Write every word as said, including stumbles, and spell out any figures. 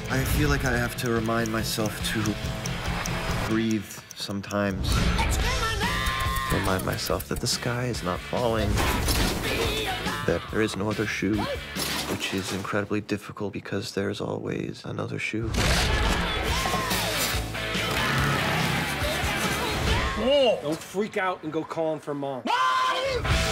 I feel like I have to remind myself to breathe sometimes. Remind myself that the sky is not falling, that there is no other shoe, which is incredibly difficult because there's always another shoe. Whoa. Don't freak out and go calling for Mom. Mom!